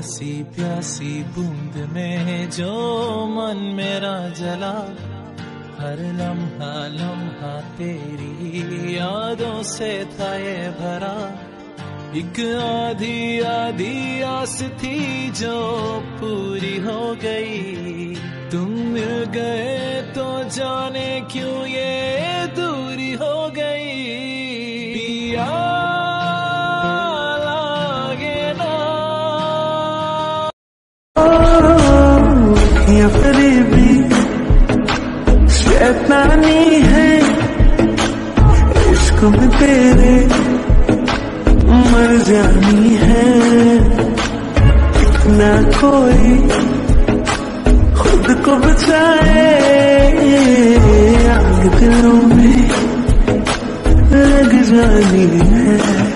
प्यासी प्यासी बूंद में जो मन मेरा जला, हर लम्हा लम्हा तेरी यादों से था ये भरा। एक आधी आधी आस थी जो पूरी हो गई, तुम मिल गए तो जाने क्यों ये दूरी हो गई। पिया या करीबी शैतानी है, इश्क में तेरे मर जानी है। इतना कोई खुद को बचाए, आग दिलों में लग जानी है।